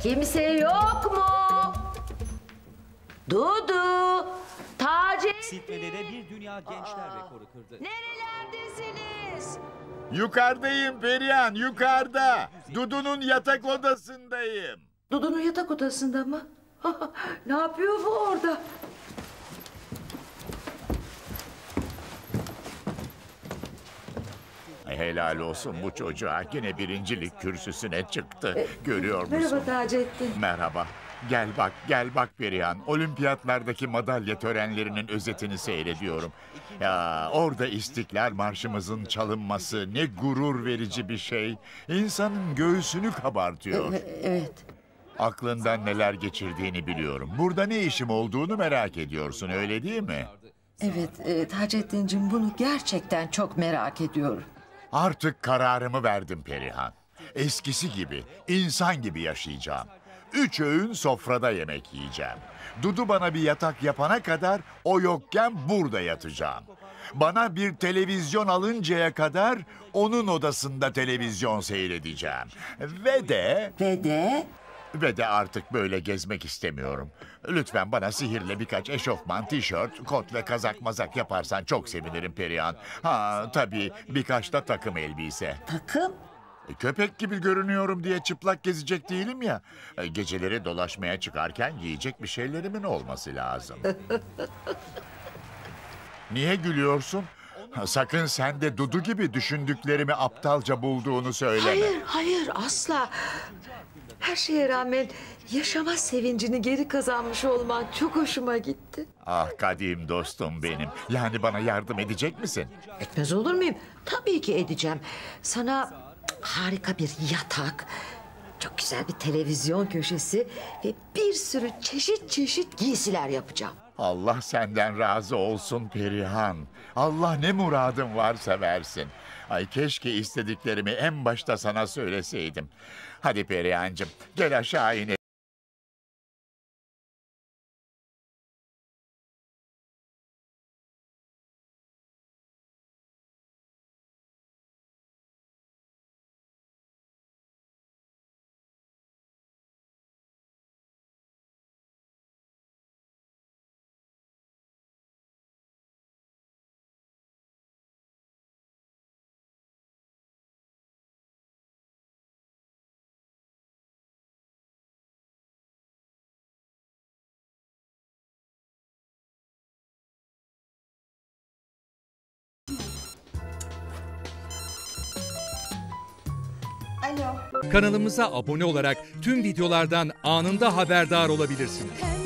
Kimse yok mu? Dudu, Taceddin. Sitmelere bir dünya gençler rekoru kırdı. Nerelerdesiniz? Yukarıdayım Perihan, yukarıda. Dudu'nun yatak odasındayım. Dudu'nun yatak odasında mı? Ne yapıyor bu orada? Helal olsun bu çocuğa. Yine birincilik kürsüsüne çıktı. Görüyor musun? Merhaba Taceddin. Merhaba. Gel bak Perihan. Olimpiyatlardaki madalya törenlerinin özetini seyrediyorum. Ya orada İstiklal Marşımızın çalınması ne gurur verici bir şey. İnsanın göğsünü kabartıyor. Evet. Aklından neler geçirdiğini biliyorum. Burada ne işim olduğunu merak ediyorsun, öyle değil mi? Evet Taceddin'cim, bunu gerçekten çok merak ediyorum. Artık kararımı verdim Perihan. Eskisi gibi, insan gibi yaşayacağım. 3 öğün sofrada yemek yiyeceğim. Dudu bana bir yatak yapana kadar o yokken burada yatacağım. Bana bir televizyon alıncaya kadar onun odasında televizyon seyredeceğim. Ve de artık böyle gezmek istemiyorum. Lütfen bana sihirle birkaç eşofman, tişört, kot ve kazak mazak yaparsan çok sevinirim Perihan. Ha tabii birkaç da takım elbise. Takım? Köpek gibi görünüyorum diye çıplak gezecek değilim ya. Geceleri dolaşmaya çıkarken yiyecek bir şeylerimin olması lazım. Niye gülüyorsun? Sakın sen de Dudu gibi düşündüklerimi aptalca bulduğunu söyleme. Hayır asla. Her şeye rağmen yaşama sevincini geri kazanmış olman çok hoşuma gitti. Ah kadim dostum benim. Yani bana yardım edecek misin? Etmez olur muyum? Tabii ki edeceğim. Sana harika bir yatak, çok güzel bir televizyon köşesi ve bir sürü çeşit giysiler yapacağım. Allah senden razı olsun Perihan. Allah ne muradın varsa versin. Ay keşke istediklerimi en başta sana söyleseydim. Hadi Perihan'cığım gel aşağı inelim. Kanalımıza abone olarak tüm videolardan anında haberdar olabilirsiniz.